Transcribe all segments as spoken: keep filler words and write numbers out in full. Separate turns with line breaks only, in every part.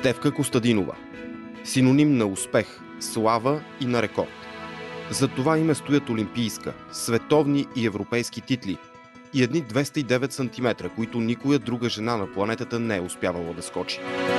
Стефка Костадинова. Синоним на успех, слава и на рекорд. За това име стоят олимпийска, световни и европейски титли и едни двеста и девет сантиметра, които никоя друга жена на планетата не е успявала да скочи.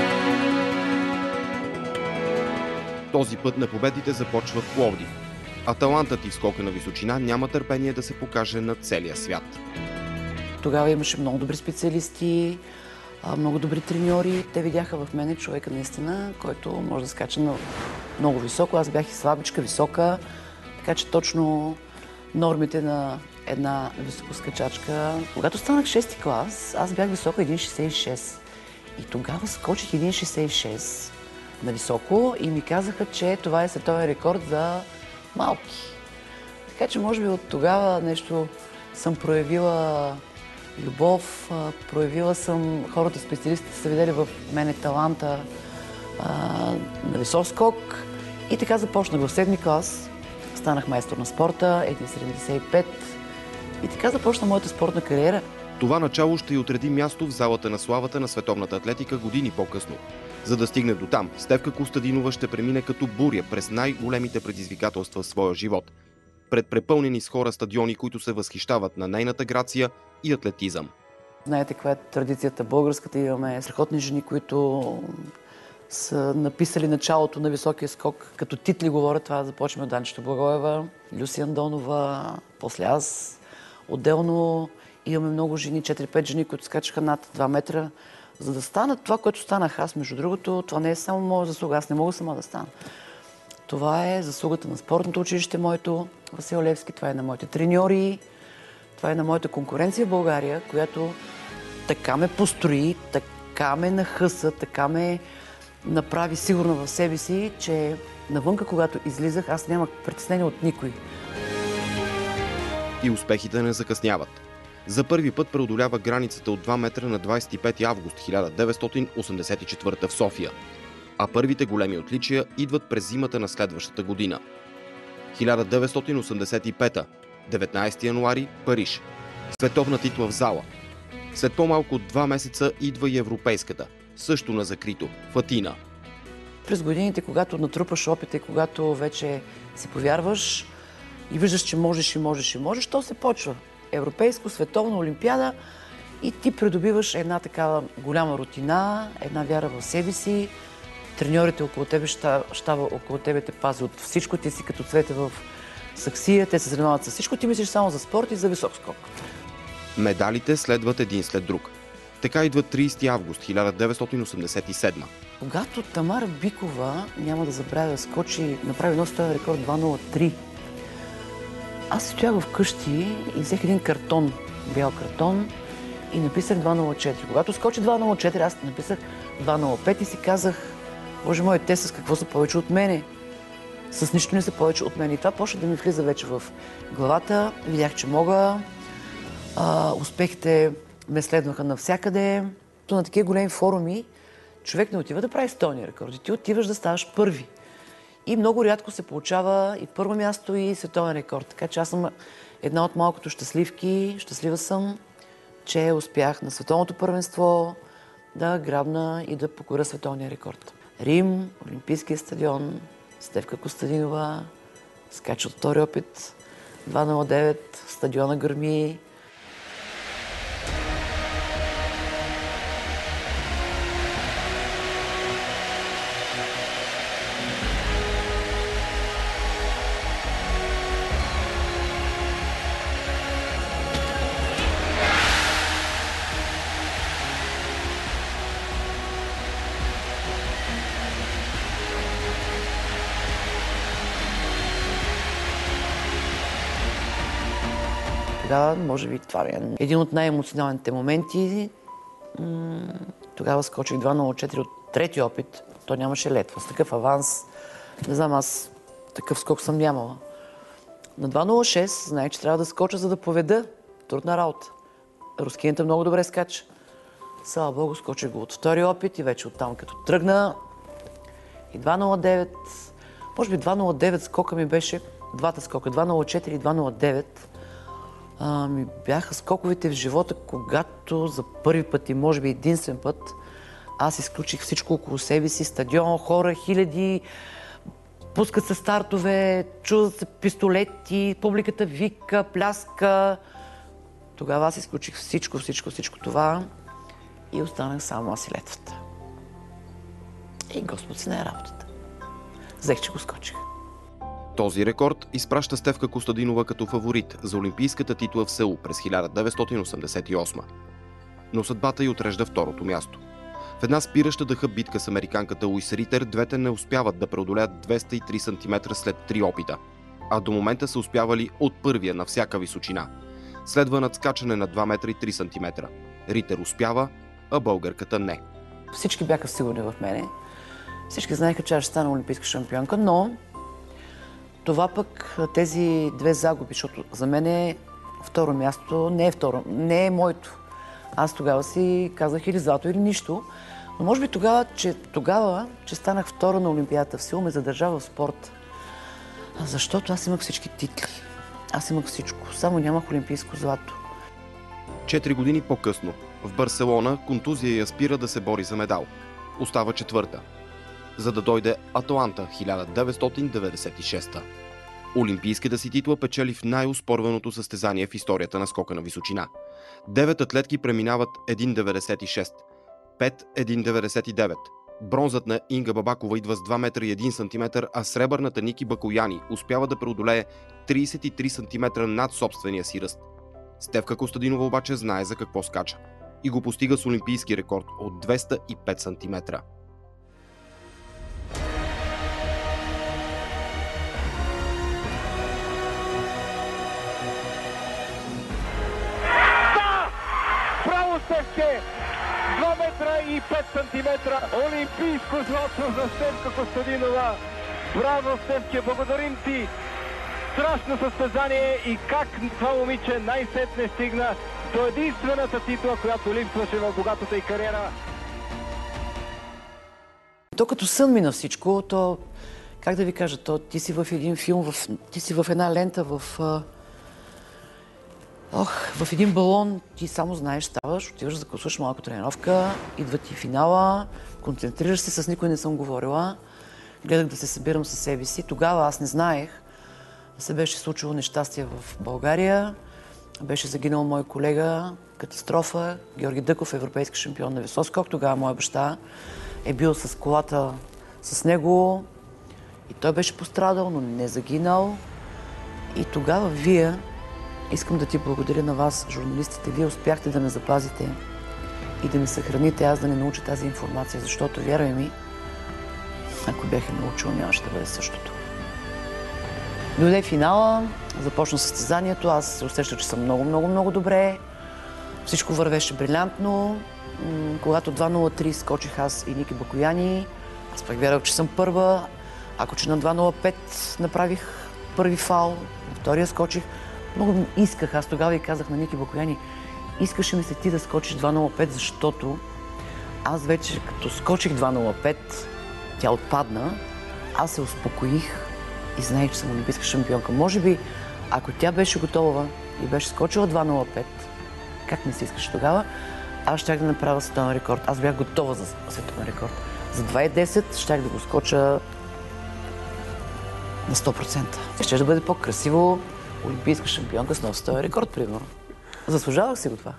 Този път на победите започва в Пловдив, а талантът и в скока на височина няма търпение да се покаже на целия свят.
Тогава имаше много добри специалисти, много добри треньори. Те видяха в мене човека наистина, който може да скача много високо. Аз бях и слабичка, висока, така че точно нормите на една високоскачачка. Когато станах шести клас, аз бях висока един шейсет и шест. И тогава скочих един шейсет и шест на високо и ми казаха, че това е световен рекорд за малки. Така че може би от тогава нещо съм проявила любов, проявила съм, хората специалистите са видели в мене таланта а, на висок скок и така започнах в седми клас. Станах майстор на спорта, един седемдесет и пет и така започна моята спортна кариера.
Това начало ще й отреди място в залата на славата на световната атлетика години по-късно. За да стигне до там, Стефка Костадинова ще премине като буря през най-големите предизвикателства в своя живот. Пред препълнени с хора стадиони, които се възхищават на нейната грация и атлетизъм.
Знаете каква е традицията българската. Имаме страхотни жени, които са написали началото на високия скок. Като титли говоря, това започваме от Данчето Благоева, Люси Андонова, после аз. Отделно имаме много жени, четири-пет жени, които скачаха над два метра. За да станат това, което станах аз, между другото, това не е само моя заслуга. Аз не мога сама да стана. Това е заслугата на спортното училище моето, Васил Левски, това е на моите треньори, това е на моята конкуренция в България, която така ме построи, така ме нахъса, така ме направи сигурно в себе си, че навънка, когато излизах, аз нямах притеснение от никой.
И успехите не закъсняват. За първи път преодолява границата от два метра на двадесет и пети август хиляда деветстотин осемдесет и четвърта в София. А първите големи отличия идват през зимата на следващата година. хиляда деветстотин осемдесет и пета, деветнадесети януари, Париж. Световна титла в зала. След по-малко от два месеца идва и европейската, също на закрито, в Атина.
През годините, когато натрупаш опита и когато вече си повярваш и виждаш, че можеш и можеш и можеш, то се почва. Европейско, световна олимпиада и ти придобиваш една такава голяма рутина, една вяра в себе си. Треньорите около тебе, щаба около тебе те пази от всичко. Ти си като цвете в саксия, те се занимават с всичко. Ти мислиш само за спорт и за висок скок.
Медалите следват един след друг. Така идва тридесети август хиляда деветстотин осемдесет и седма.
Когато Тамара Бикова, няма да забравя, скочи, направи нов световен рекорд два нула три. Аз стоях вкъщи и взех един картон, бял картон и написах два нула четири. Когато скочи два нула четири, аз написах два нула пет и си казах: Боже мой, те с какво са повече от мене? С нищо не са повече от мен. И това почна да ми влиза вече в главата. Видях, че мога. А, успехите ме следваха навсякъде. На такива големи форуми човек не отива да прави световни рекорди. Ти отиваш да ставаш първи. И много рядко се получава и първо място, и световен рекорд. Така че аз съм една от малкото щастливки. Щастлива съм, че успях на световното първенство да грабна и да покоря световния рекорд. Рим, Олимпийския стадион, Стефка Костадинова, скача от втори опит, два нула девет, стадиона гърми. Тогава, може би, това е един от най-емоционалните моменти. Тогава скочих два нула четири от трети опит. То нямаше летва. С такъв аванс, не знам, аз такъв скок съм нямала. На два нула шест знаех, че трябва да скоча, за да поведа. Трудна работа. Рускинята много добре скача. Слава Богу, скочих го от втори опит и вече оттам като тръгна. И два нула девет, може би два нула девет скока ми беше, двата скока, два нула четири и два нула девет. А, ми бяха скоковете в живота, когато за първи път и може би единствен път Аз изключих всичко около себе си, стадион, хора, хиляди, пускат се стартове, чудат се пистолети, публиката вика, пляска. Тогава аз изключих всичко, всичко, всичко това и останах само аз и летвата. И Господ си не е работата. Взех, че го скочих.
Този рекорд изпраща Стефка Костадинова като фаворит за олимпийската титла в Сеул през хиляда деветстотин осемдесет и осма. Но съдбата й отрежда второто място. В една спираща дъха битка с американката Луис Ритер, двете не успяват да преодолеят двеста и три сантиметра след три опита, а до момента са успявали от първия на всяка височина. Следва надскачане на два метра и три сантиметра. Ритер успява, а българката не.
Всички бяха сигурни в мене. Всички знаеха, че аз ще стана олимпийска шампионка, но това пък, тези две загуби, защото за мен е второ място, не е второ, не е моето. Аз тогава си казах или злато, или нищо. Но може би тогава, че, тогава, че станах втора на Олимпиадата в Сеул, ме задържа в спорт. Защото аз имах всички титли. Аз имах всичко, само нямах олимпийско злато.
Четири години по-късно, в Барселона, контузия я спира да се бори за медал. Остава четвърта. За да дойде Аталанта хиляда деветстотин деветдесет и шеста. Олимпийската си титла печели в най-оспорваното състезание в историята на скока на височина. Девет атлетки преминават един деветдесет и шест, пет един деветдесет и девет. Бронзът на Инга Бабакова идва с два метра и един сантиметър, а сребърната Ники Бакояни успява да преодолее тридесет и три сантиметра над собствения си ръст. Стефка Костадинова обаче знае за какво скача и го постига с олимпийски рекорд от двеста и пет сантиметра.
Стефке! два метра и пет сантиметра. Олимпийско злато за Стефка Костадинова. Браво, Стефке! Благодарим ти! Страшно състезание и как това момиче най-сетне стигна до единствената титла, която липсваше в богатата й кариера.
То като сън мина всичко, то, как да ви кажа, то ти си в един филм, в, ти си в една лента, в... Ох, в един балон ти само знаеш, ставаш, отиваш, закусваш малко тренировка, идва ти финала, концентрираш се, с никой не съм говорила, гледах да се събирам със себе си. Тогава аз не знаех, се беше случило нещастие в България, беше загинал мой колега, катастрофа, Георги Дъков, европейски шампион на висок скок. Тогава моя баща е бил с колата с него и той беше пострадал, но не загинал. И тогава вие, искам да ти благодаря на вас, журналистите, вие успяхте да ме запазите и да ме съхраните, аз да не науча тази информация, защото, вярвай ми, ако бях я научила, нямаше да бъде същото. Дойде финала, започна състезанието, аз се усещах, че съм много, много, много добре. Всичко вървеше брилянтно. Когато два нула три скочих аз и Ники Бакояни, аз пък вярвах, че съм първа. Ако че на два нула пет направих първи фал, на втория скочих. Много исках, аз тогава и казах на Ники Бакояни, искаше ми се ти да скочиш два нула пет, защото аз вече като скочих два нула пет, тя отпадна, аз се успокоих и знаех, че съм олимпийска шампионка. Може би, ако тя беше готова и беше скочила два нула пет, как ми се искаше тогава, аз щях да направя световен рекорд. Аз бях готова за световен рекорд. За два и десет щях да го скоча на сто процента. Ще да бъде по-красиво, олимпийска шампионка с нов световен рекорд, примерно. Заслужавах си го това.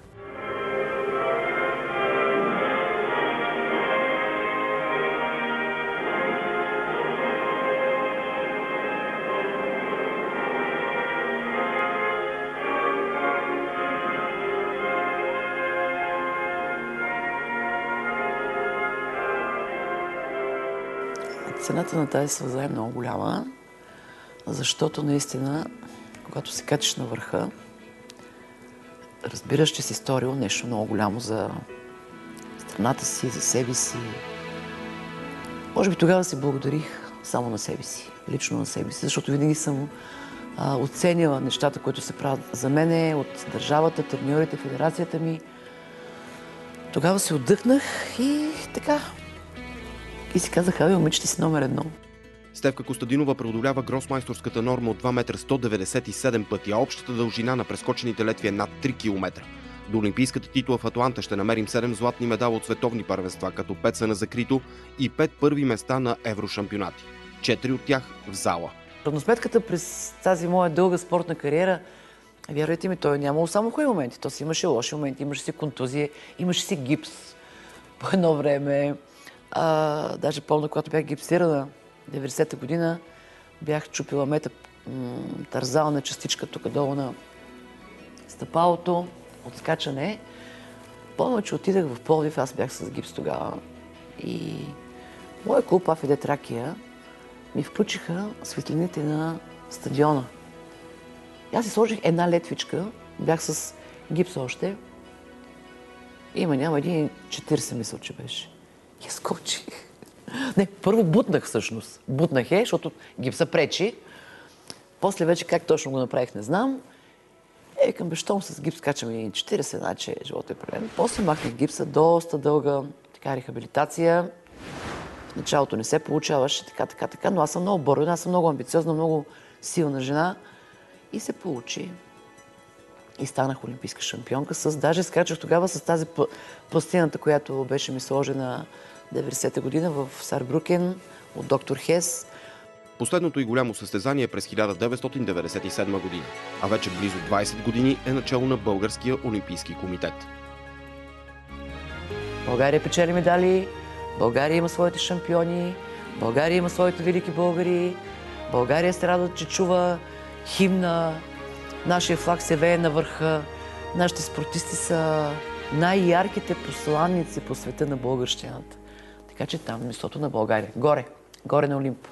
Цената на тази сълза е много голяма, защото наистина, когато се качиш на върха, разбираш, че си сторил нещо много голямо за страната си, за себе си. Може би тогава си благодарих само на себе си, лично на себе си, защото винаги съм а, оценила нещата, които се правят за мене, от държавата, треньорите, федерацията ми. Тогава се отдъхнах и така. И си казах, абе, момиче, си номер едно.
Стефка Костадинова преодолява гросмайсторската норма от два метра сто деветдесет и седем пъти, а общата дължина на прескочените летви е над три километра. До олимпийската титла в Атланта ще намерим седем златни медала от световни първенства, като пет са на закрито и пет първи места на еврошампионати. Четири от тях в зала.
Равносметката през тази моя дълга спортна кариера, вярвайте ми, той нямало само хубави моменти. То си имаше лоши моменти, имаше си контузия, имаше си гипс по едно време. А, даже помня, когато бях гипсирана, деветдесета година, бях чупила мета, тързална частичка тук долу на стъпалото, от скачане. Помня, че отидах в Пловдив, аз бях с гипс тогава. И моя клуб АФД Тракия ми включиха светлините на стадиона. И аз си сложих една летвичка, бях с гипс още. Има, няма, един четиридесет мисъл, че беше. И скочих. Не, първо бутнах всъщност. Бутнах е, защото гипса пречи. После вече как точно го направих, не знам. Е, към бещом с гипс качам и четиридесет, значи живота е прелен. После махнах гипса, доста дълга така рехабилитация. В началото не се получаваше, така, така, така, но аз съм много борена, аз съм много амбициозна, много силна жена. И се получи. И станах олимпийска шампионка. С, даже скачах тогава с тази пластината, която беше ми сложена деветдесета година в Сарбрукен от доктор Хес.
Последното и голямо състезание е през хиляда деветстотин деветдесет и седма година, а вече близо двадесет години е начало на Българския олимпийски комитет.
България печели медали, България има своите шампиони, България има своите велики българи, България се радва, че чува химна, нашия флаг се вее на върха, нашите спортисти са най-ярките посланници по света на българщината. Така че там местото на България. Горе, горе на Олимп.